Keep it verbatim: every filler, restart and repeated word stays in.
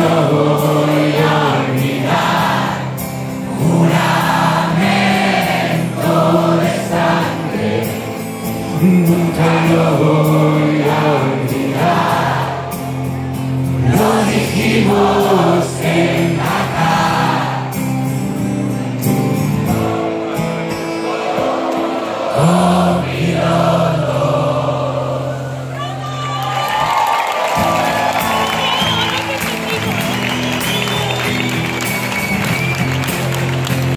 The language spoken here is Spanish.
lo voy a olvidar. Juramento de sangre, nunca lo voy a olvidar.